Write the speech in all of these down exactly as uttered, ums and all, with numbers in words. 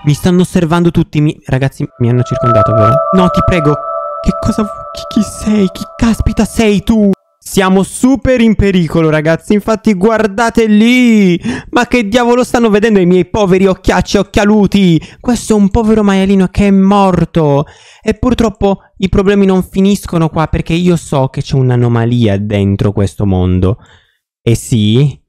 Mi stanno osservando tutti. Mi... Ragazzi, mi hanno circondato, vero? No, ti prego. Che cosa... Chi, chi sei? Chi caspita sei tu? Siamo super in pericolo, ragazzi. Infatti, guardate lì. Ma che diavolo stanno vedendo i miei poveri occhiacci occhialuti? Questo è un povero maialino che è morto. E purtroppo i problemi non finiscono qua, perché io so che c'è un'anomalia dentro questo mondo. E sì,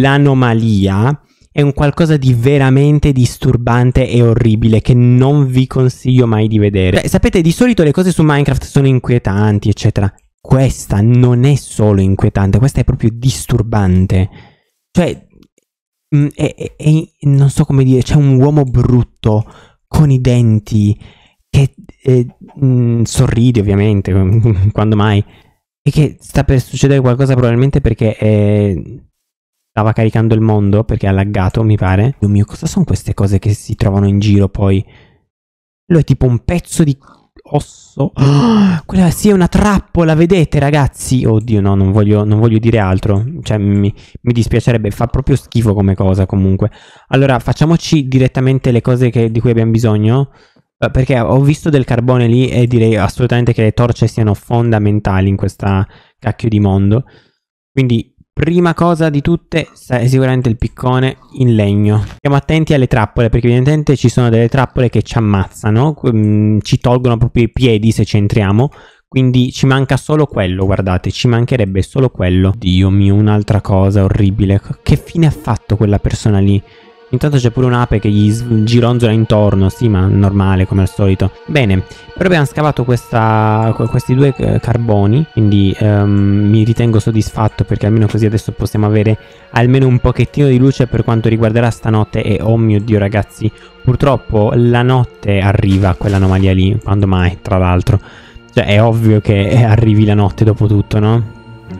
l'anomalia è un qualcosa di veramente disturbante e orribile che non vi consiglio mai di vedere. Beh, sapete, di solito le cose su Minecraft sono inquietanti, eccetera. Questa non è solo inquietante, questa è proprio disturbante. Cioè, mh, è, è, è, non so come dire, c'è un uomo brutto con i denti che eh, mh, sorride ovviamente, quando mai, e che sta per succedere qualcosa probabilmente perché eh, stava caricando il mondo, perché ha laggato, mi pare. Dio mio, cosa sono queste cose che si trovano in giro poi? Quello è tipo un pezzo di osso. Oh, quella sì è una trappola, vedete ragazzi? Oddio no, non voglio, non voglio dire altro. Cioè mi, mi dispiacerebbe, fa proprio schifo come cosa comunque. Allora facciamoci direttamente le cose che, di cui abbiamo bisogno, perché ho visto del carbone lì e direi assolutamente che le torce siano fondamentali in questa cacchio di mondo. Quindi prima cosa di tutte è sicuramente il piccone in legno. Stiamo attenti alle trappole, perché evidentemente ci sono delle trappole che ci ammazzano, ci tolgono proprio i piedi se ci entriamo. Quindi ci manca solo quello, guardate, ci mancherebbe solo quello. Dio mio, un'altra cosa orribile. Che fine ha fatto quella persona lì? Intanto c'è pure un'ape che gli gironzola intorno, sì, ma normale come al solito. Bene, però abbiamo scavato questa, questi due carboni, quindi um, mi ritengo soddisfatto, perché almeno così adesso possiamo avere almeno un pochettino di luce per quanto riguarderà stanotte. E oh mio Dio ragazzi, purtroppo la notte arriva quell'anomalia lì, quando mai tra l'altro. Cioè è ovvio che arrivi la notte dopo tutto, no?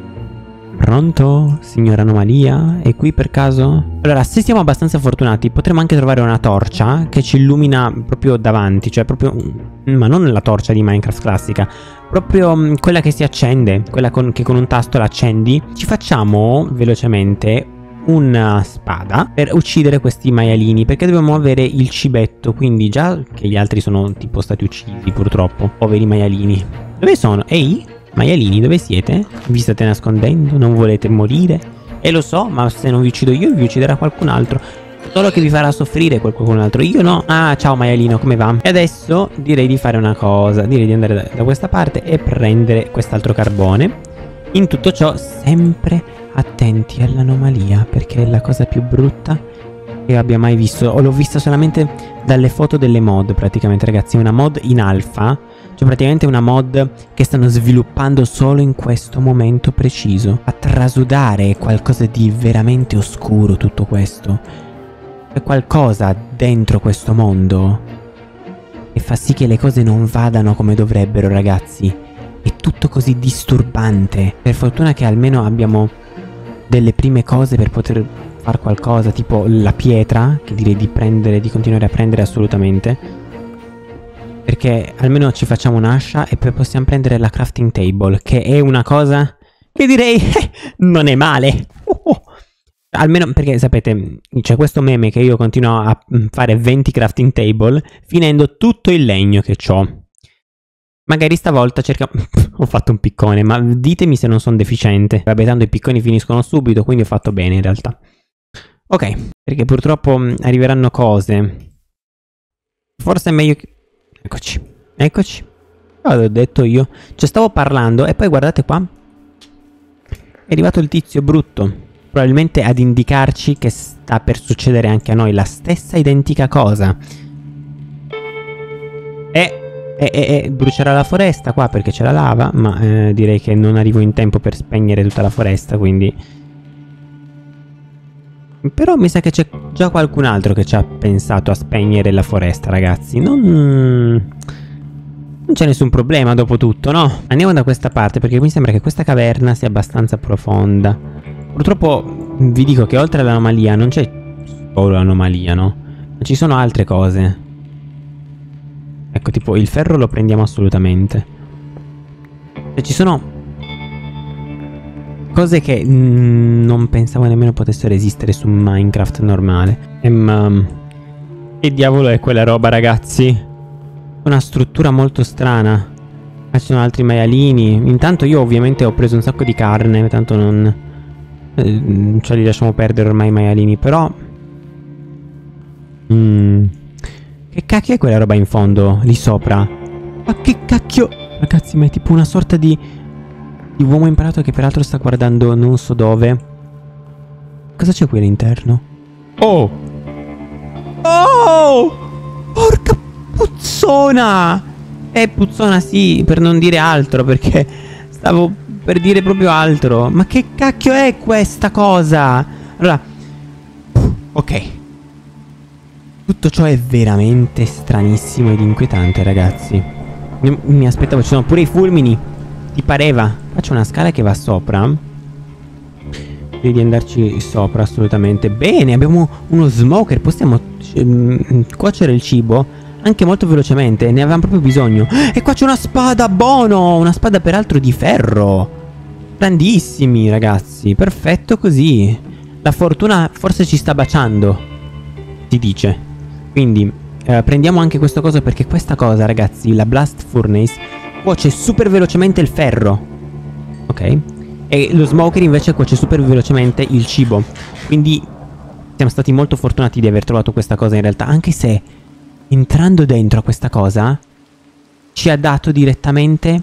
Pronto, signora anomalia? È qui per caso? Allora, se siamo abbastanza fortunati, potremo anche trovare una torcia che ci illumina proprio davanti. Cioè proprio... ma non la torcia di Minecraft classica, proprio quella che si accende, quella con, che con un tasto la accendi. Ci facciamo velocemente una spada per uccidere questi maialini, perché dobbiamo avere il cibetto. Quindi già che gli altri sono tipo stati uccisi purtroppo, poveri maialini. Dove sono? Ehi? Maialini, dove siete? Vi state nascondendo? Non volete morire? E lo so, ma se non vi uccido io, vi ucciderà qualcun altro. Solo che vi farà soffrire qualcun altro. Io no. Ah, ciao maialino, come va? E adesso direi di fare una cosa. Direi di andare da, da questa parte e prendere quest'altro carbone. In tutto ciò, sempre attenti all'anomalia, perché è la cosa più brutta che abbia mai visto. O l'ho vista solamente dalle foto delle mod, praticamente, ragazzi. Una mod in alfa. Cioè praticamente una mod che stanno sviluppando solo in questo momento preciso. A trasudare qualcosa di veramente oscuro tutto questo. C'è qualcosa dentro questo mondo che fa sì che le cose non vadano come dovrebbero, ragazzi. È tutto così disturbante. Per fortuna che almeno abbiamo delle prime cose per poter fare qualcosa, tipo la pietra, che direi di prendere, di continuare a prendere assolutamente. Perché almeno ci facciamo un'ascia e poi possiamo prendere la crafting table, che è una cosa che direi eh, non è male. Oh, oh. Almeno perché sapete, c'è questo meme che io continuo a fare venti crafting table finendo tutto il legno che ho. Magari stavolta cerchiamo... ho fatto un piccone, ma ditemi se non sono deficiente. Vabbè, tanto i picconi finiscono subito, quindi ho fatto bene in realtà. Ok, perché purtroppo arriveranno cose. Forse è meglio che... Eccoci, eccoci. Oh, l'ho detto io. Cioè stavo parlando e poi guardate qua. È arrivato il tizio brutto. Probabilmente ad indicarci che sta per succedere anche a noi la stessa identica cosa. E... E, e, e brucerà la foresta qua perché c'è la lava. Ma eh, direi che non arrivo in tempo per spegnere tutta la foresta, quindi... Però mi sa che c'è già qualcun altro che ci ha pensato a spegnere la foresta, ragazzi. Non... non c'è nessun problema dopo tutto, no? Andiamo da questa parte perché mi sembra che questa caverna sia abbastanza profonda. Purtroppo vi dico che oltre all'anomalia non c'è solo l'anomalia, no? Ma ci sono altre cose. Ecco, tipo il ferro lo prendiamo assolutamente. Cioè ci sono... cose che mm, non pensavo nemmeno potessero esistere su Minecraft normale. E, ma, Che diavolo è quella roba, ragazzi? Una struttura molto strana. Ci sono altri maialini. Intanto io ovviamente ho preso un sacco di carne. Tanto non... Eh, cioè li lasciamo perdere ormai i maialini. Però... Mm. Che cacchio è quella roba in fondo? Lì sopra. Ma che cacchio... Ragazzi, ma è tipo una sorta di... Di uomo imparato che peraltro sta guardando non so dove. Cosa c'è qui all'interno? Oh! Oh! Porca puzzona! È puzzona sì, per non dire altro, perché stavo per dire proprio altro. Ma che cacchio è questa cosa? Allora, ok. Tutto ciò è veramente stranissimo ed inquietante, ragazzi. Io mi aspettavo, ci sono pure i fulmini. Ti pareva? Faccio una scala che va sopra. Devi andarci sopra assolutamente. Bene, abbiamo uno smoker. Possiamo um, cuocere il cibo anche molto velocemente. Ne avevamo proprio bisogno. E qua c'è una spada, buono. Una spada peraltro di ferro. Grandissimi, ragazzi. Perfetto così. La fortuna forse ci sta baciando, si dice. Quindi eh, prendiamo anche questo coso, perché questa cosa, ragazzi, la blast furnace, cuoce super velocemente il ferro. Ok. E lo smoker invece cuoce super velocemente il cibo. Quindi siamo stati molto fortunati di aver trovato questa cosa in realtà. Anche se entrando dentro a questa cosa ci ha dato direttamente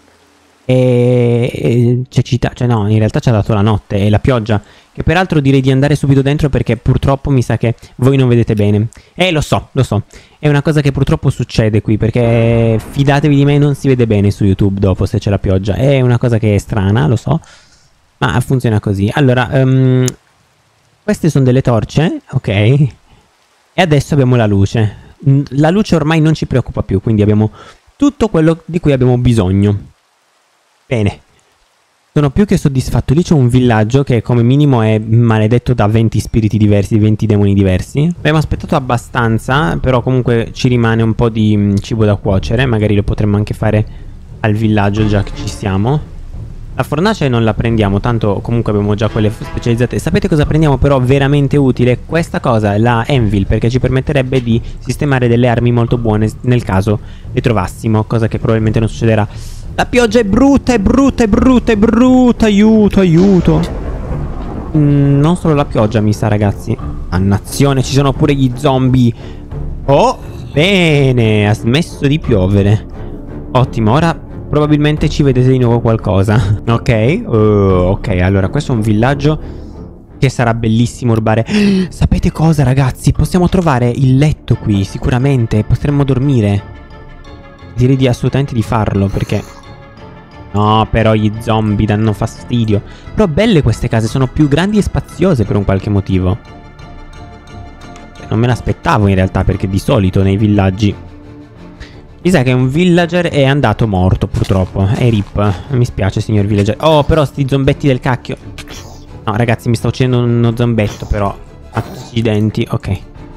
e, e cecità. Cioè no, in realtà ci ha dato la notte e la pioggia. Che peraltro direi di andare subito dentro, perché purtroppo mi sa che voi non vedete bene. Eh lo so, lo so. È una cosa che purtroppo succede qui, perché fidatevi di me, non si vede bene su YouTube dopo se c'è la pioggia. È una cosa che è strana, lo so, ma funziona così. Allora, um, queste sono delle torce, ok. E adesso abbiamo la luce. La luce ormai non ci preoccupa più, quindi abbiamo tutto quello di cui abbiamo bisogno. Bene. Sono più che soddisfatto. Lì c'è un villaggio che come minimo è maledetto da venti spiriti diversi, venti demoni diversi. Abbiamo aspettato abbastanza, però comunque ci rimane un po' di mh, cibo da cuocere. Magari lo potremmo anche fare al villaggio, già che ci siamo. La fornace non la prendiamo, tanto comunque abbiamo già quelle specializzate. Sapete cosa prendiamo però veramente utile? Questa cosa, la Anvil, perché ci permetterebbe di sistemare delle armi molto buone nel caso le trovassimo, cosa che probabilmente non succederà. La pioggia è brutta, è brutta, è brutta, è brutta. Aiuto, aiuto. mm, Non solo la pioggia mi sa, ragazzi. Dannazione, ci sono pure gli zombie. Oh, bene, ha smesso di piovere. Ottimo, ora probabilmente ci vedete di nuovo qualcosa. Ok, uh, ok, allora questo è un villaggio che sarà bellissimo rubare. Sapete cosa, ragazzi? Possiamo trovare il letto qui, sicuramente. Potremmo dormire. Direi di assolutamente di farlo, perché... No, però gli zombie danno fastidio. Però belle queste case, sono più grandi e spaziose per un qualche motivo. Non me l'aspettavo in realtà, perché di solito nei villaggi... Mi sa che un villager è andato morto purtroppo. E rip. Mi spiace, signor villager. Oh, però sti zombetti del cacchio. No, ragazzi, mi sta uccidendo uno zombetto, però. Accidenti, ok.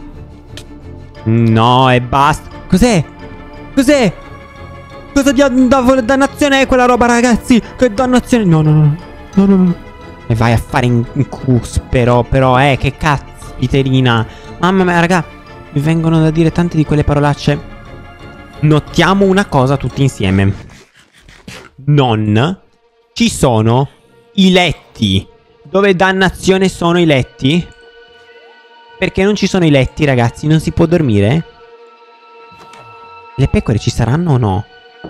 No, e basta. Cos'è? Cos'è? Cosa di dannazione è quella roba, ragazzi? Che dannazione. No, no, no. No, no, no. E vai a fare in cus, però, però, eh, che caspiterina. Mamma mia, raga. Mi vengono da dire tante di quelle parolacce. Notiamo una cosa tutti insieme. Non ci sono i letti. Dove dannazione sono i letti? Perché non ci sono i letti, ragazzi? Non si può dormire? Le pecore ci saranno o no?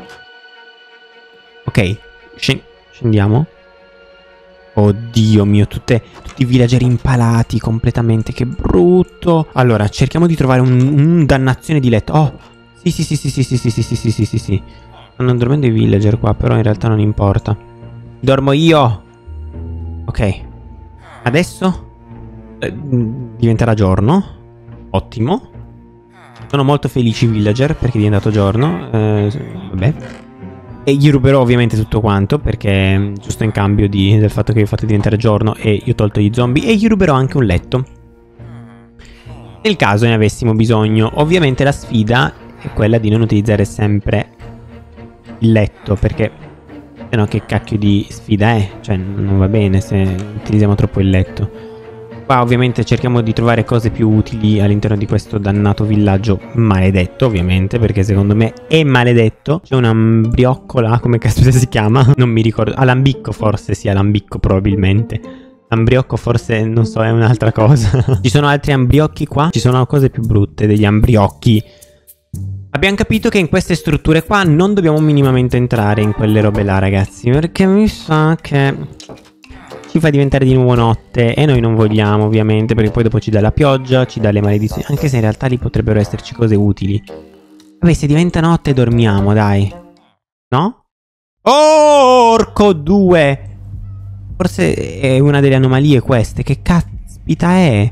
Ok, scend scendiamo. Oddio mio, tutte, tutti i villager impalati completamente. Che brutto. Allora, cerchiamo di trovare un, un dannazione di letto. Oh, sì, sì, sì, sì, sì, sì, sì, sì, sì, sì, sì, sì. Stanno dormendo i villager qua, però in realtà non importa. Dormo io. Ok. Adesso eh, diventerà giorno. Ottimo. Sono molto felici i villager perché è diventato giorno. eh, Vabbè. E gli ruberò ovviamente tutto quanto, perché giusto in cambio di, del fatto che vi fate diventare giorno e io ho tolto gli zombie. E gli ruberò anche un letto, nel caso ne avessimo bisogno. Ovviamente la sfida è quella di non utilizzare sempre il letto, perché se no che cacchio di sfida è? Cioè non va bene se utilizziamo troppo il letto. Qua ovviamente cerchiamo di trovare cose più utili all'interno di questo dannato villaggio maledetto, ovviamente, perché secondo me è maledetto. C'è un ambrioccola, come caspita si chiama? Non mi ricordo. Alambicco forse, sì, alambicco probabilmente. Ambriocco forse, non so, è un'altra cosa. Ci sono altri ambriocchi qua? Ci sono cose più brutte degli ambriocchi. Abbiamo capito che in queste strutture qua non dobbiamo minimamente entrare in quelle robe là, ragazzi, perché mi sa che ci fa diventare di nuovo notte e noi non vogliamo, ovviamente, perché poi dopo ci dà la pioggia, ci dà le maledizioni, anche se in realtà lì potrebbero esserci cose utili. Vabbè, se diventa notte dormiamo, dai. No? Oh, orco due! Forse è una delle anomalie queste. Che caspita è?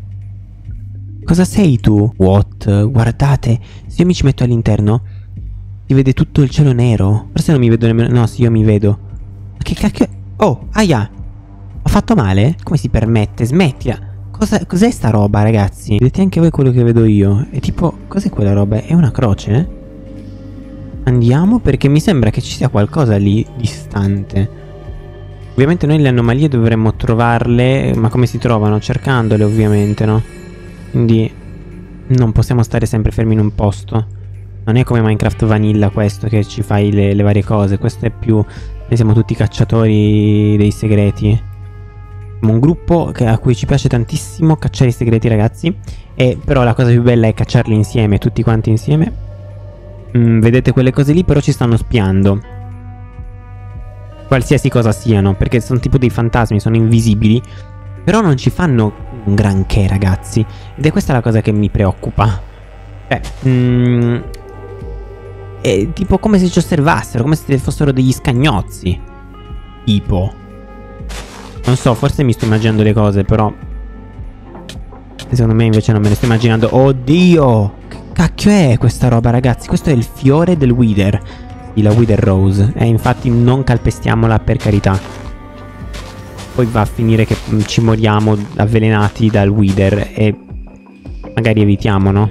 Cosa sei tu? What? Guardate, se io mi ci metto all'interno si vede tutto il cielo nero. Forse non mi vedo nemmeno. No, sì, io mi vedo. Ma che cacchio è? Oh, aia! Ho fatto male? Come si permette? Smettila. Cosa, cos'è sta roba, ragazzi? Vedete anche voi quello che vedo io? È tipo, cos'è quella roba? È una croce? Andiamo, perché mi sembra che ci sia qualcosa lì distante. Ovviamente noi le anomalie dovremmo trovarle. Ma come si trovano? Cercandole, ovviamente, no? Quindi non possiamo stare sempre fermi in un posto. Non è come Minecraft Vanilla questo, che ci fai le, le varie cose. Questo è più... Noi siamo tutti cacciatori dei segreti. Un gruppo che, a cui ci piace tantissimo cacciare i segreti, ragazzi. E però la cosa più bella è cacciarli insieme, tutti quanti insieme. mm, Vedete quelle cose lì, però ci stanno spiando, qualsiasi cosa siano, perché sono tipo dei fantasmi, sono invisibili, però non ci fanno un granché, ragazzi. Ed è questa la cosa che mi preoccupa. Cioè mm, è tipo come se ci osservassero, come se fossero degli scagnozzi. Tipo, non so, forse mi sto immaginando le cose, però secondo me invece non me ne sto immaginando. Oddio, che cacchio è questa roba, ragazzi? Questo è il fiore del Wither, la Wither Rose. E infatti non calpestiamola, per carità. Poi va a finire che ci moriamo avvelenati dal Wither e magari evitiamo, no?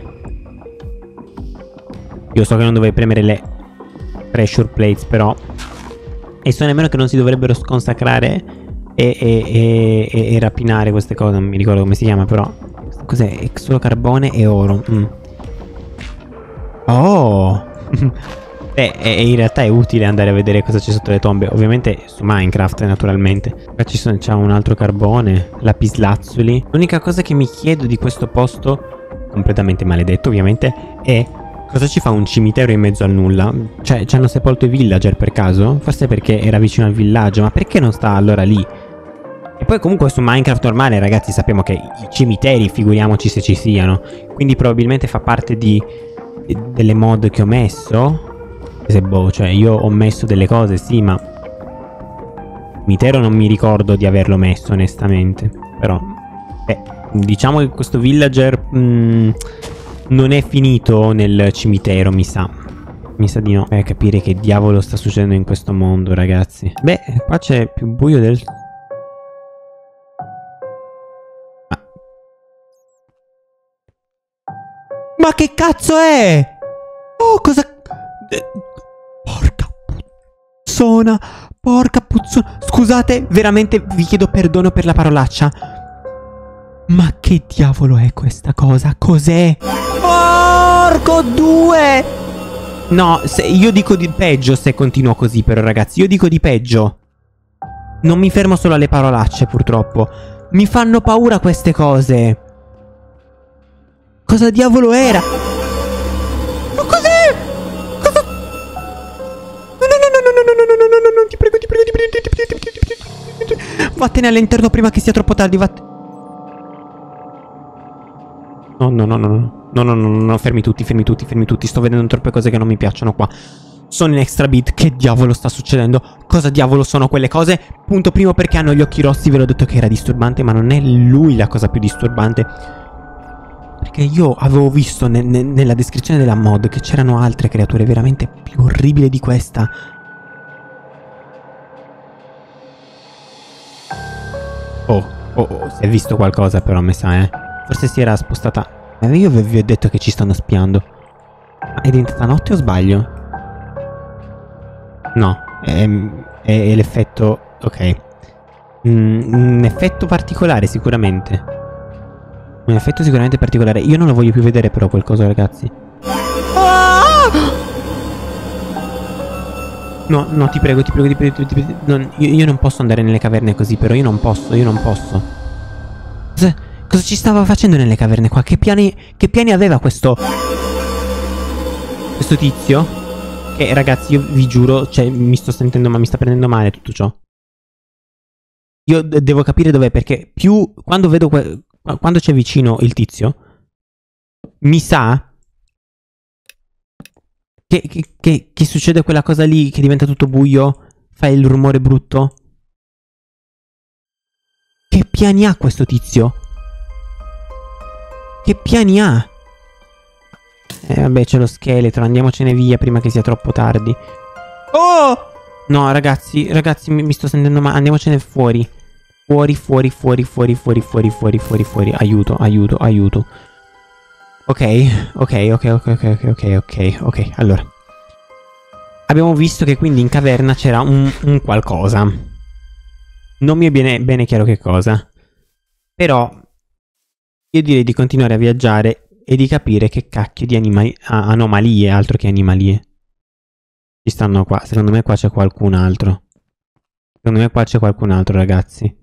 Io so che non dovrei premere le pressure plates, però. E so nemmeno che non si dovrebbero sconsacrare E, e, e, e rapinare queste cose. Non mi ricordo come si chiama, però. Cos'è? È solo carbone e oro. mm. Oh. Beh, e in realtà è utile andare a vedere cosa c'è sotto le tombe. Ovviamente su Minecraft, naturalmente. Qua ci sono, c'è un altro carbone, lapislazzuli. L'unica cosa che mi chiedo di questo posto, completamente maledetto ovviamente, è cosa ci fa un cimitero in mezzo al nulla? Cioè, ci hanno sepolto i villager per caso? Forse perché era vicino al villaggio, ma perché non sta allora lì? E poi comunque su Minecraft normale, ragazzi, sappiamo che i cimiteri, figuriamoci se ci siano. Quindi probabilmente fa parte di, di delle mod che ho messo. Se boh, cioè io ho messo delle cose, sì, ma cimitero non mi ricordo di averlo messo, onestamente. Però, beh, diciamo che questo villager mh, non è finito nel cimitero, mi sa. Mi sa di no. Per capire che diavolo sta succedendo in questo mondo, ragazzi. Beh, qua c'è più buio del... Ah. Ma che cazzo è? Oh, cosa... Porca puzzona. Porca puzzona. Scusate, veramente vi chiedo perdono per la parolaccia. Ma che diavolo è questa cosa? Cos'è? Porco due! No, se, io dico di peggio se continuo così, però, ragazzi. Io dico di peggio. Non mi fermo solo alle parolacce, purtroppo. Mi fanno paura queste cose. Cosa diavolo era? Ma cos'è? Cosa? No, no, no, no, no, no, no, no, no, no, no, ti prego, ti prego, ti prego, ti prego, ti prego, ti prego. Vattene all'interno prima che sia troppo tardi, vattene. No, no, no, no, no. No, no, no, no, no, fermi tutti, fermi tutti, fermi tutti. Sto vedendo troppe cose che non mi piacciono qua. Sono in extra bit. Che diavolo sta succedendo? Cosa diavolo sono quelle cose? Punto primo, perché hanno gli occhi rossi. Ve l'ho detto che era disturbante, ma non è lui la cosa più disturbante. Perché io avevo visto ne ne nella descrizione della mod che c'erano altre creature veramente più orribili di questa. Oh, oh, oh, si è visto qualcosa però, mi sa, eh. Forse si era spostata. Io vi ho detto che ci stanno spiando. Ma è diventata notte o sbaglio? No, è, è, è l'effetto... Ok. Mm, un effetto particolare sicuramente. Un effetto sicuramente particolare. Io non lo voglio più vedere però quel coso, ragazzi. No, no, ti prego, ti prego, ti prego, ti prego, ti prego. Non, io, io non posso andare nelle caverne così, però io non posso, io non posso. Cosa, cosa ci stava facendo nelle caverne qua? Che piani, che piani aveva questo... Questo tizio? Che ragazzi, io vi giuro, cioè mi sto sentendo ma mi sta prendendo male tutto ciò. Io devo capire dov'è, perché più... Quando vedo... Quando c'è vicino il tizio, mi sa... Che, che, che, che succede quella cosa lì, che diventa tutto buio, fa il rumore brutto. Che piani ha questo tizio? Che piani ha? Eh vabbè, c'è lo scheletro, andiamocene via prima che sia troppo tardi. Oh! No ragazzi, ragazzi mi, mi sto sentendo male, andiamocene fuori. Fuori, fuori, fuori, fuori, fuori, fuori, fuori, fuori, fuori. Aiuto, aiuto, aiuto. Ok, ok, ok, ok, ok, ok, ok, ok, allora. Abbiamo visto che quindi in caverna c'era un, un qualcosa. Non mi è bene, bene chiaro che cosa. Però io direi di continuare a viaggiare e di capire che cacchio di animali, anomalie, altro che animalie, ci stanno qua. Secondo me qua c'è qualcun altro. Secondo me qua c'è qualcun altro, ragazzi.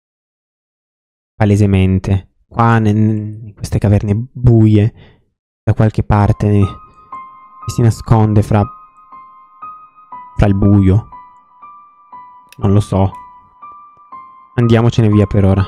Palesemente. Qua in queste caverne buie, da qualche parte, che si nasconde fra, fra il buio. Non lo so. Andiamocene via per ora.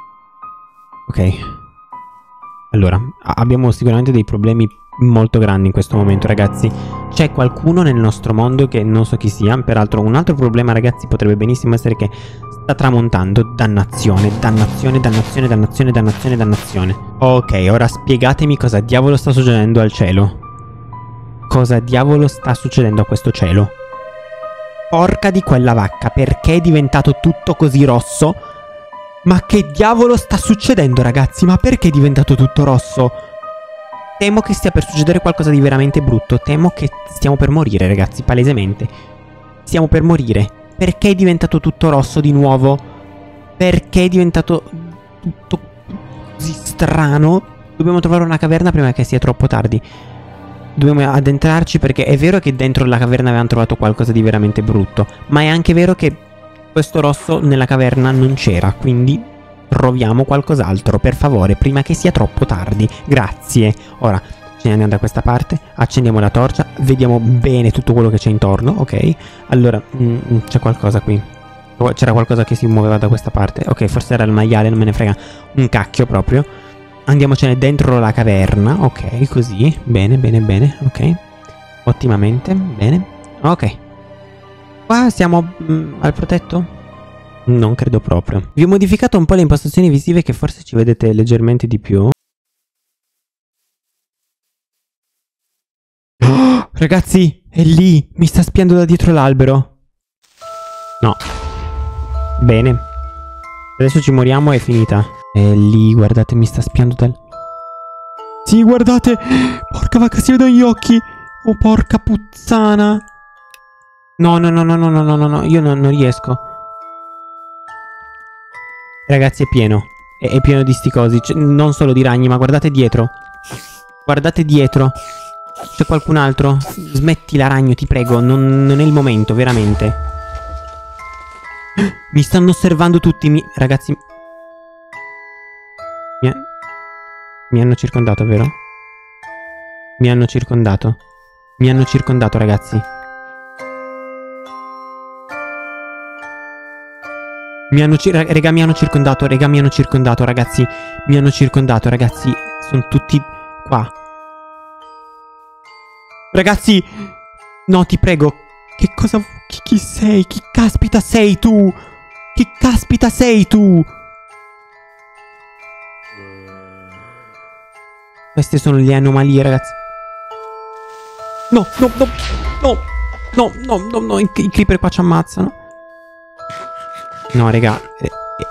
Ok. Allora, abbiamo sicuramente dei problemi molto grandi in questo momento, ragazzi. C'è qualcuno nel nostro mondo che non so chi sia. Peraltro un altro problema, ragazzi, potrebbe benissimo essere che sta tramontando. Dannazione, dannazione, dannazione, dannazione, dannazione, dannazione. Ok, ora spiegatemi cosa diavolo sta succedendo al cielo. Cosa diavolo sta succedendo a questo cielo? Porca di quella vacca, perché è diventato tutto così rosso? Ma che diavolo sta succedendo, ragazzi? Ma perché è diventato tutto rosso? Temo che stia per succedere qualcosa di veramente brutto. Temo che stiamo per morire, ragazzi, palesemente. Stiamo per morire. Perché è diventato tutto rosso di nuovo? Perché è diventato tutto così strano? Dobbiamo trovare una caverna prima che sia troppo tardi. Dobbiamo addentrarci, perché è vero che dentro la caverna avevamo trovato qualcosa di veramente brutto, ma è anche vero che questo rosso nella caverna non c'era, quindi troviamo qualcos'altro, per favore, prima che sia troppo tardi. Grazie. Ora ce ne andiamo da questa parte, accendiamo la torcia, vediamo bene tutto quello che c'è intorno, ok? Allora, c'è qualcosa qui. C'era qualcosa che si muoveva da questa parte. Ok, forse era il maiale, non me ne frega un cacchio proprio. Andiamocene dentro la caverna, ok, così. Bene, bene, bene, ok. Ottimamente, bene. Ok. Qua siamo mh, al protetto? Non credo proprio. Vi ho modificato un po' le impostazioni visive, che forse ci vedete leggermente di più. Oh, ragazzi, è lì. Mi sta spiando da dietro l'albero. No. Bene. Adesso ci moriamo e è finita. È lì, guardate, mi sta spiando dal... Sì, guardate. Porca vacca, si vedono gli occhi. Oh, porca puttana. No, no, no, no, no, no, no, no, no. Io non, non riesco. Ragazzi, è pieno. È, è pieno di sti cosi. Cioè, non solo di ragni, ma guardate dietro. Guardate dietro. C'è qualcun altro? Smettila, ragno, ti prego. Non, non è il momento, veramente. Mi stanno osservando tutti. Mi... Ragazzi... Mi, mi hanno circondato, vero? Mi hanno circondato. Mi hanno circondato, ragazzi. Mi hanno ci... Raga, mi hanno circondato. Raga, mi hanno circondato, ragazzi. Mi hanno circondato, ragazzi. Sono tutti qua. Ragazzi. No, ti prego. Che cosa... Chi, chi sei? Chi caspita sei tu? Chi caspita sei tu? Queste sono le anomalie, ragazzi. No, no, no, no, no, no, no, no, i, i creeper qua ci ammazzano. No, raga. Eh, eh.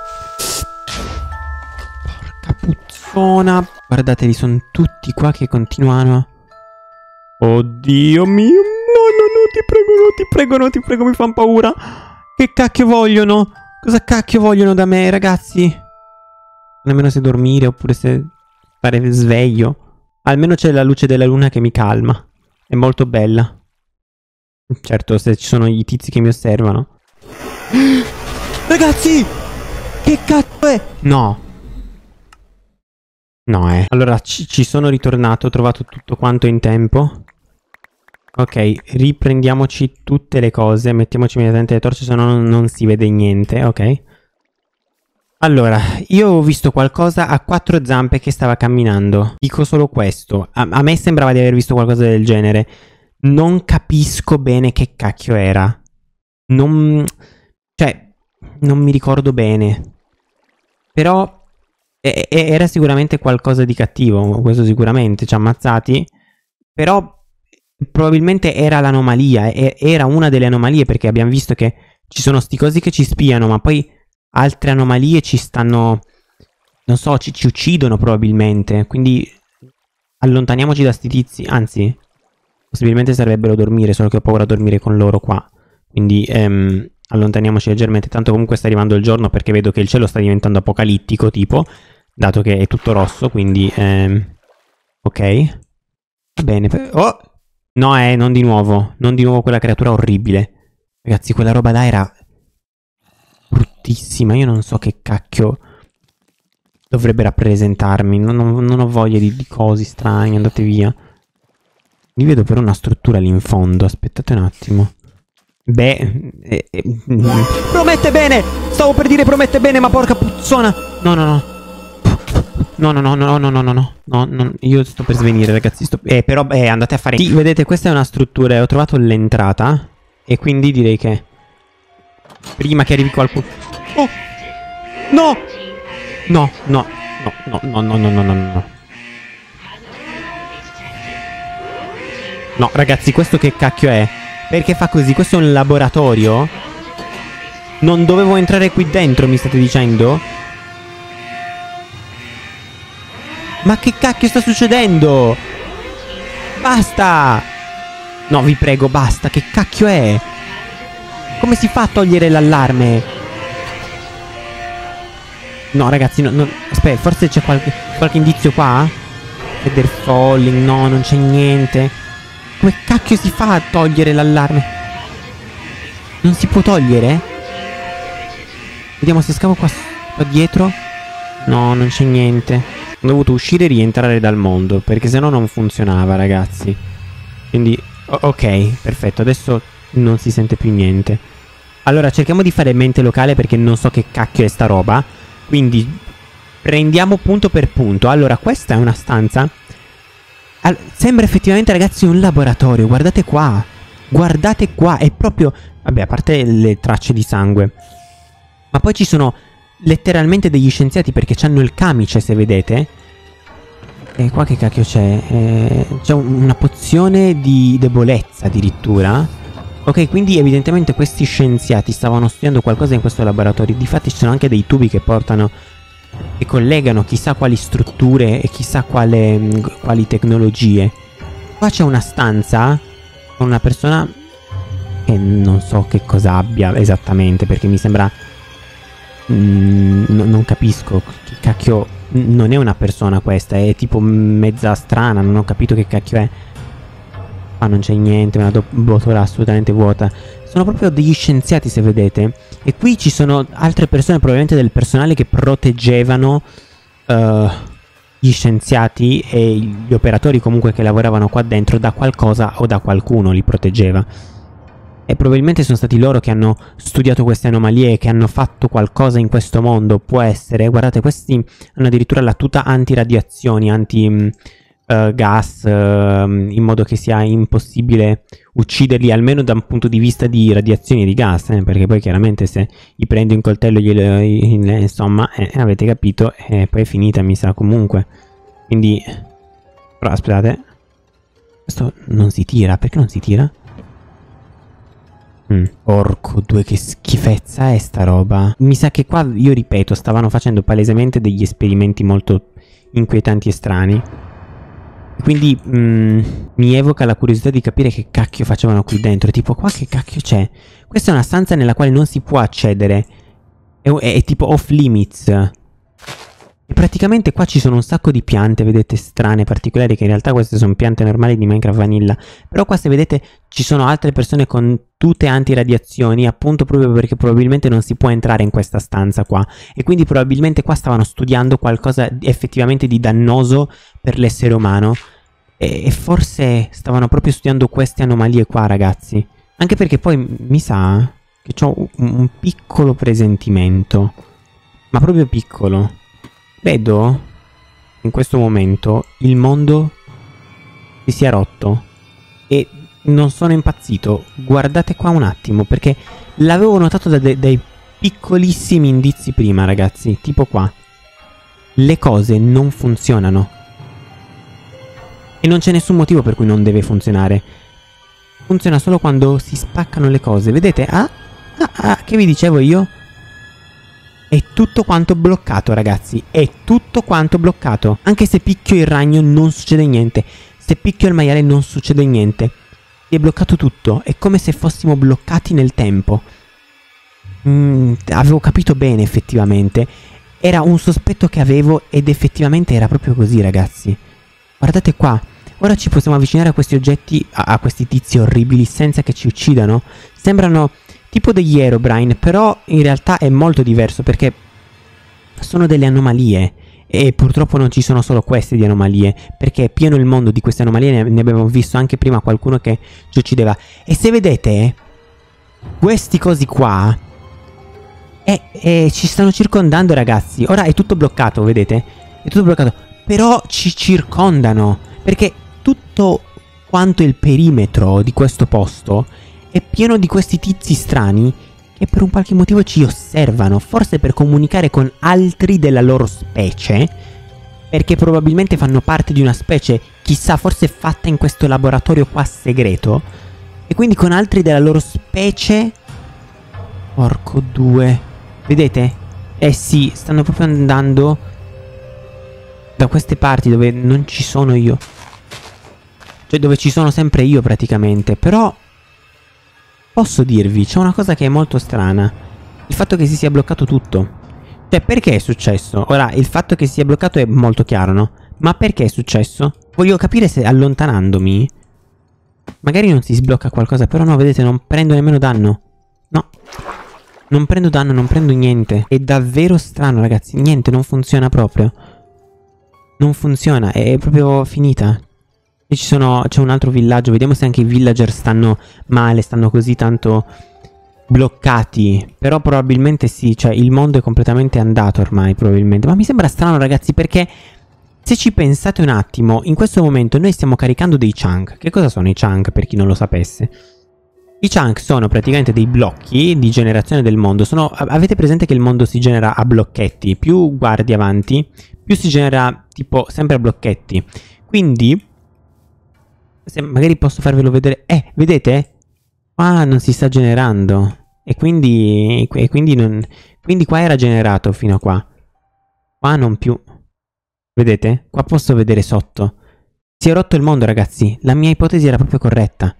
Porca puttana. Guardateli, sono tutti qua che continuano. Oddio mio. No, no, no, ti prego, no, ti prego, no, ti prego, mi fanno paura. Che cacchio vogliono? Cosa cacchio vogliono da me, ragazzi? Nemmeno se dormire oppure se fare sveglio. Almeno c'è la luce della luna che mi calma. È molto bella. Certo, se ci sono i tizi che mi osservano. Ragazzi! Che cazzo è? No. No, eh. Allora, ci, ci sono ritornato. Ho trovato tutto quanto in tempo. Ok, riprendiamoci tutte le cose. Mettiamoci immediatamente le torce, se no non, non si vede niente. Ok. Allora, io ho visto qualcosa a quattro zampe che stava camminando. Dico solo questo. A, a me sembrava di aver visto qualcosa del genere. Non capisco bene che cacchio era. Non... Cioè, non mi ricordo bene. Però... E, e, era sicuramente qualcosa di cattivo. Questo sicuramente. Ci ha ammazzati. Però... Probabilmente era l'anomalia. Era una delle anomalie, perché abbiamo visto che ci sono sti cosi che ci spiano, ma poi... Altre anomalie ci stanno... Non so, ci, ci uccidono probabilmente. Quindi allontaniamoci da sti tizi. Anzi, possibilmente sarebbero dormire, solo che ho paura a dormire con loro qua. Quindi ehm, allontaniamoci leggermente. Tanto comunque sta arrivando il giorno, perché vedo che il cielo sta diventando apocalittico, tipo. Dato che è tutto rosso, quindi... Ehm, ok. Va bene. Oh! No, eh, non di nuovo. Non di nuovo quella creatura orribile. Ragazzi, quella roba là era... bruttissima, io non so che cacchio dovrebbe rappresentarmi. Non ho, non ho voglia di, di cosi strani, andate via. Mi vedo però una struttura lì in fondo, aspettate un attimo. Beh, eh, eh, promette bene! Stavo per dire promette bene, ma porca puzzona! No, no, no. No, no, no, no, no, no, no, no, no, no, io sto per svenire, ragazzi. Sto... Eh, però, eh, andate a fare... Sì, vedete, questa è una struttura, ho trovato l'entrata. E quindi direi che... Prima che arrivi qualcuno... Oh! No! No, no, no, no, no, no, no, no, no. No, ragazzi, questo che cacchio è? Perché fa così? Questo è un laboratorio? Non dovevo entrare qui dentro, mi state dicendo? Ma che cacchio sta succedendo? Basta! No, vi prego, basta, che cacchio è? Come si fa a togliere l'allarme? No, ragazzi, no, no, aspetta, forse c'è qualche, qualche indizio qua? Feather falling, no, non c'è niente. Come cacchio si fa a togliere l'allarme? Non si può togliere? Vediamo se scavo qua, qua dietro. No, non c'è niente. Ho dovuto uscire e rientrare dal mondo, perché sennò non funzionava, ragazzi. Quindi, ok, perfetto, adesso... non si sente più niente. Allora cerchiamo di fare mente locale, perché non so che cacchio è sta roba. Quindi prendiamo punto per punto. Allora questa è una stanza. All Sembra effettivamente, ragazzi, un laboratorio. Guardate qua. Guardate qua. È proprio... Vabbè, a parte le tracce di sangue. Ma poi ci sono letteralmente degli scienziati, perché hanno il camice, se vedete. E qua che cacchio c'è? Eh, c'è un una pozione di debolezza addirittura. Ok, quindi evidentemente questi scienziati stavano studiando qualcosa in questo laboratorio. Difatti ci sono anche dei tubi che portano, che collegano chissà quali strutture e chissà quale, quali tecnologie. Qua c'è una stanza con una persona che non so che cosa abbia esattamente, perché mi sembra... Mm, no, non capisco che cacchio... Non è una persona questa, è tipo mezza strana, non ho capito che cacchio è. Qua non c'è niente, una botola assolutamente vuota. Sono proprio degli scienziati, se vedete. E qui ci sono altre persone, probabilmente del personale, che proteggevano uh, gli scienziati e gli operatori comunque che lavoravano qua dentro da qualcosa o da qualcuno li proteggeva. E probabilmente sono stati loro che hanno studiato queste anomalie e che hanno fatto qualcosa in questo mondo. Può essere. Guardate, questi hanno addirittura la tuta anti-radiazioni, anti... Uh, gas, uh, in modo che sia impossibile ucciderli, almeno da un punto di vista di radiazioni e di gas, eh, perché poi chiaramente se gli prendi un coltello, glielo, glielo, insomma, eh, avete capito, e eh, poi è finita, mi sa, comunque. Quindi, però aspettate, questo non si tira, perché non si tira? Mm. Porco due, che schifezza è sta roba. Mi sa che qua, io ripeto, stavano facendo palesemente degli esperimenti molto inquietanti e strani. Quindi mm, mi evoca la curiosità di capire che cacchio facevano qui dentro. Tipo, qua che cacchio c'è? Questa è una stanza nella quale non si può accedere. È, è, è tipo off limits. E praticamente qua ci sono un sacco di piante, vedete, strane, particolari, che in realtà queste sono piante normali di Minecraft Vanilla. Però qua, se vedete, ci sono altre persone con tute antiradiazioni, appunto proprio perché probabilmente non si può entrare in questa stanza qua. E quindi probabilmente qua stavano studiando qualcosa effettivamente di dannoso per l'essere umano. E, e forse stavano proprio studiando queste anomalie qua, ragazzi. Anche perché poi mi sa che ho un, un piccolo presentimento. Ma proprio piccolo. Vedo in questo momento il mondo si sia rotto e non sono impazzito. Guardate qua un attimo, perché l'avevo notato da de dai piccolissimi indizi prima, ragazzi. Tipo qua. Le cose non funzionano. E non c'è nessun motivo per cui non deve funzionare. Funziona solo quando si spaccano le cose. Vedete? Ah, ah, ah, che vi dicevo io? È tutto quanto bloccato, ragazzi. È tutto quanto bloccato. Anche se picchio il ragno non succede niente. Se picchio il maiale non succede niente. Si è bloccato tutto. È come se fossimo bloccati nel tempo. Mm, avevo capito bene, effettivamente. Era un sospetto che avevo ed effettivamente era proprio così, ragazzi. Guardate qua. Ora ci possiamo avvicinare a questi oggetti, a, a questi tizi orribili senza che ci uccidano. Sembrano tipo degli Herobrine, però in realtà è molto diverso perché sono delle anomalie. E purtroppo non ci sono solo queste di anomalie, perché è pieno il mondo di queste anomalie. Ne, ne abbiamo visto anche prima qualcuno che ci uccideva. E se vedete, questi cosi qua eh, eh, ci stanno circondando, ragazzi. Ora è tutto bloccato, vedete? È tutto bloccato. Però ci circondano, perché tutto quanto il perimetro di questo posto è pieno di questi tizi strani che per un qualche motivo ci osservano, forse per comunicare con altri della loro specie, perché probabilmente fanno parte di una specie, chissà, forse fatta in questo laboratorio qua segreto, e quindi con altri della loro specie. Porco due. Vedete? Eh sì, stanno proprio andando da queste parti dove non ci sono io. Cioè dove ci sono sempre io praticamente. Però posso dirvi, c'è una cosa che è molto strana. Il fatto che si sia bloccato tutto. Cioè, perché è successo? Ora, il fatto che si sia bloccato è molto chiaro, no? Ma perché è successo? Voglio capire se allontanandomi magari non si sblocca qualcosa. Però no, vedete, non prendo nemmeno danno. No, non prendo danno, non prendo niente. È davvero strano, ragazzi. Niente, non funziona proprio. Non funziona, è proprio finita. E ci sono, c'è un altro villaggio. Vediamo se anche i villager stanno male, stanno così tanto bloccati. Però probabilmente sì, cioè il mondo è completamente andato ormai, probabilmente. Ma mi sembra strano, ragazzi, perché se ci pensate un attimo, in questo momento noi stiamo caricando dei chunk. Che cosa sono i chunk, per chi non lo sapesse? I chunk sono praticamente dei blocchi di generazione del mondo. Sono, avete presente che il mondo si genera a blocchetti? Più guardi avanti, più si genera tipo sempre a blocchetti. Quindi se magari posso farvelo vedere. Eh, vedete? Qua non si sta generando. E quindi e quindi non quindi qua era generato fino a qua. Qua non più. Vedete? Qua posso vedere sotto. Si è rotto il mondo, ragazzi. La mia ipotesi era proprio corretta.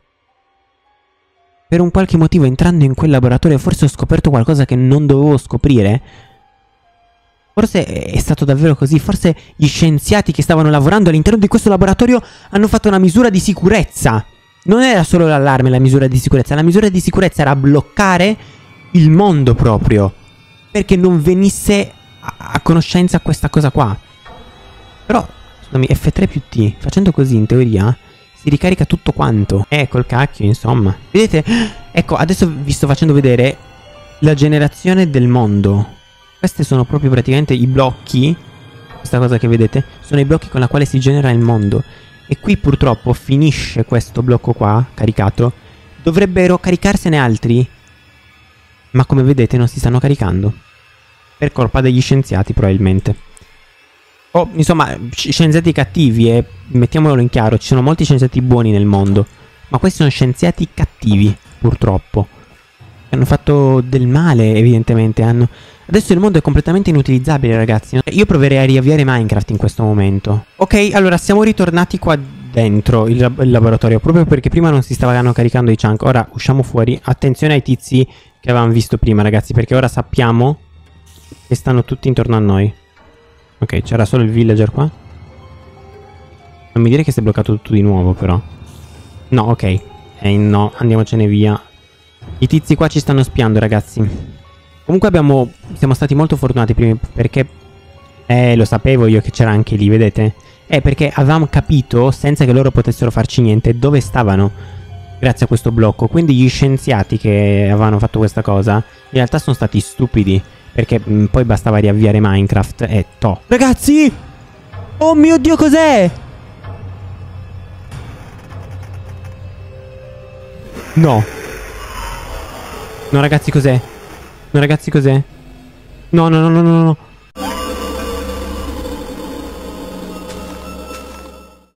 Per un qualche motivo, entrando in quel laboratorio, forse ho scoperto qualcosa che non dovevo scoprire. Forse è stato davvero così. Forse gli scienziati che stavano lavorando all'interno di questo laboratorio hanno fatto una misura di sicurezza. Non era solo l'allarme la misura di sicurezza. La misura di sicurezza era bloccare il mondo proprio, perché non venisse a, a conoscenza questa cosa qua. Però, scusami, F tre più T, facendo così in teoria si ricarica tutto quanto. Eh, col cacchio, insomma. Vedete? Ecco, adesso vi sto facendo vedere la generazione del mondo. Questi sono proprio praticamente i blocchi. Questa cosa che vedete sono i blocchi con la quale si genera il mondo. E qui purtroppo finisce questo blocco qua, caricato. Dovrebbero caricarsene altri, ma come vedete non si stanno caricando. Per colpa degli scienziati probabilmente. Oh, insomma, scienziati cattivi, eh. Mettiamolo in chiaro, ci sono molti scienziati buoni nel mondo, ma questi sono scienziati cattivi, purtroppo. Hanno fatto del male, evidentemente, hanno... Adesso il mondo è completamente inutilizzabile, ragazzi. Io proverei a riavviare Minecraft in questo momento. Ok, allora siamo ritornati qua dentro il, lab il laboratorio, proprio perché prima non si stavano caricando i chunk. Ora usciamo fuori. Attenzione ai tizi che avevamo visto prima, ragazzi, perché ora sappiamo che stanno tutti intorno a noi. Ok, c'era solo il villager qua. Non mi dire che si è bloccato tutto di nuovo, però. No, ok. Eh, no, andiamocene via. I tizi qua ci stanno spiando, ragazzi. Comunque abbiamo... siamo stati molto fortunati prima, perché... Eh, lo sapevo io che c'era anche lì, vedete? Eh, perché avevamo capito, senza che loro potessero farci niente, dove stavano. Grazie a questo blocco. Quindi gli scienziati che avevano fatto questa cosa, in realtà sono stati stupidi. Perché mh, poi bastava riavviare Minecraft e to. Ragazzi! Oh mio Dio, cos'è? No. No, ragazzi, cos'è? No, ragazzi, cos'è? No, no, no, no, no, no.